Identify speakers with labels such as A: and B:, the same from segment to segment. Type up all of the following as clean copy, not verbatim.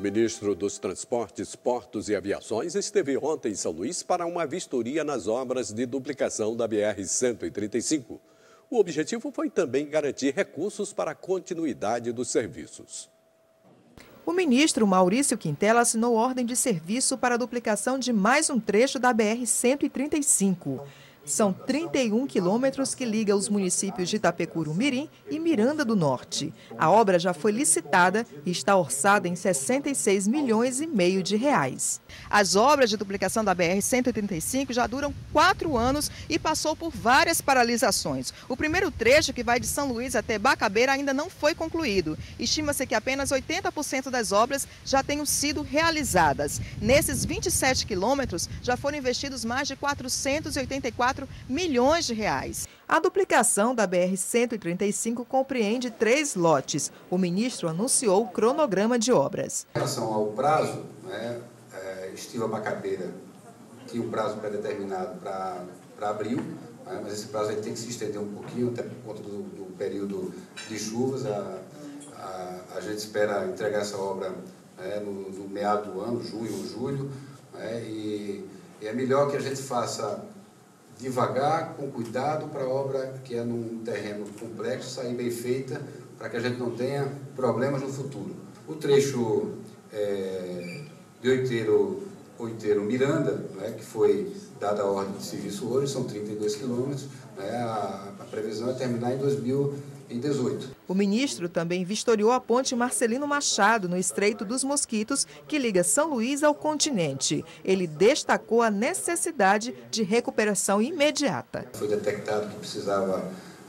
A: O ministro dos Transportes, Portos e Aviações esteve ontem em São Luís para uma vistoria nas obras de duplicação da BR-135. O objetivo foi também garantir recursos para a continuidade dos serviços.
B: O ministro Maurício Quintela assinou ordem de serviço para a duplicação de mais um trecho da BR-135. São 31 quilômetros que liga os municípios de Itapecuru-Mirim e Miranda do Norte. A obra já foi licitada e está orçada em 66 milhões e meio de reais. As obras de duplicação da BR-135 já duram 4 anos e passou por várias paralisações. O primeiro trecho, que vai de São Luís até Bacabeira, ainda não foi concluído. Estima-se que apenas 80% das obras já tenham sido realizadas. Nesses 27 quilômetros, já foram investidos mais de 484 milhões de reais. A duplicação da BR-135 compreende 3 lotes. O ministro anunciou o cronograma de obras.
C: Em relação ao prazo, Estiva Bacabeira tinha um prazo pré-determinado para abril, mas esse prazo tem que se estender um pouquinho, até por conta do período de chuvas. A gente espera entregar essa obra no meado do ano, junho ou julho, e é melhor que a gente faça devagar, com cuidado, para a obra que é num terreno complexo, sair bem feita, para que a gente não tenha problemas no futuro. O trecho de Oiteiro-Miranda, que foi dada a ordem de serviço hoje, são 32 quilômetros, a previsão é terminar em 2018.
B: O ministro também vistoriou a ponte Marcelino Machado, no Estreito dos Mosquitos, que liga São Luís ao continente. Ele destacou a necessidade de recuperação imediata.
C: Foi detectado que precisava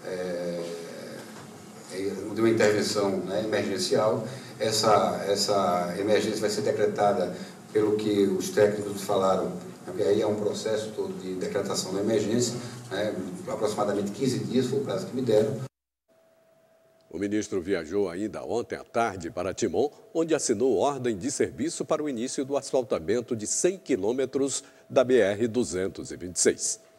C: de uma intervenção emergencial. Essa emergência vai ser decretada pelo que os técnicos falaram, porque aí é um processo todo de decretação da emergência, aproximadamente 15 dias foi o prazo que me deram.
A: O ministro viajou ainda ontem à tarde para Timon, onde assinou ordem de serviço para o início do asfaltamento de 100 quilômetros da BR-226.